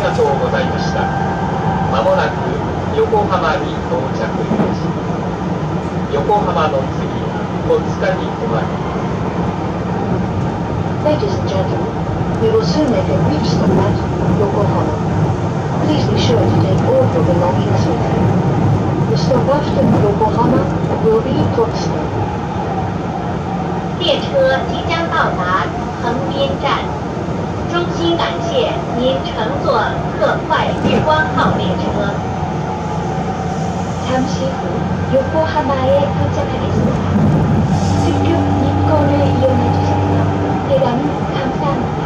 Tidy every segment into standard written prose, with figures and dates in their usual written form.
がとうございました。まもなく横浜に到着いたします。横浜の次は戸塚に停まります。 Ladies and gentlemen, we will soon make a brief stop at Yokohama. Please be sure to take all your belongings with you. The stop after Yokohama will be Tokyo. 列车即将到达横滨站，衷心感谢您乘坐特快日光号列车。 잠시 후 요코하마에 도착하겠습니다. 특급 입고를 이용해 주셔서 대단히 감사합니다.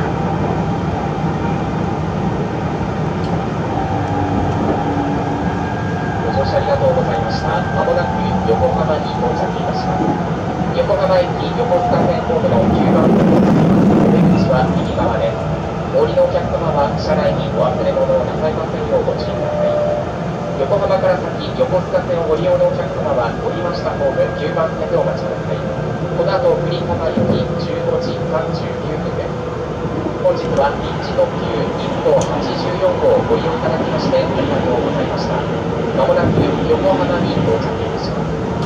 ご乗車ありがとうございました。まもなく横浜に到着いたします。横浜駅横須賀線ホームの9番出口は右側です。お降りのお客様は車内にお忘れ物をなさいませんようご注意ください。横浜から先横須賀線をご利用のお客様は降りましたホーム9番線でお待ちください。この後栗浜行き15時39分です。本日は臨時特急1等84号をご利用いただきましてありがとうございました。まもなく横浜に到着いたします。